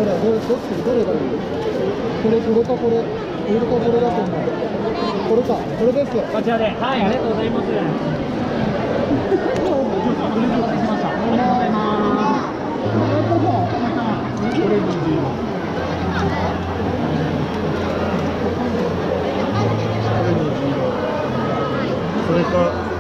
れ、どっち、どれがいい？これか、これ。これか、これだと思う。これか、これです。 こちらで、はい、ありがとうございます。お待たせしました。ありがとうございます。 これ虹色。それか。